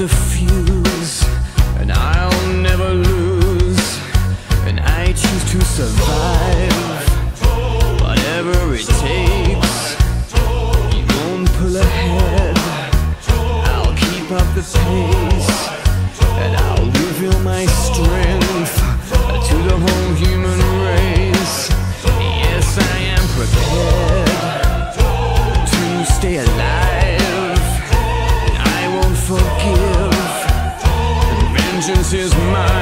the fuse, and I'll never lose, and I choose to survive, whatever it takes. You won't pull ahead, I'll keep up the pace, and I'll reveal my strength to the whole human race. Yes, I am prepared to stay alive, and I won't forgive. Vengeance is mine.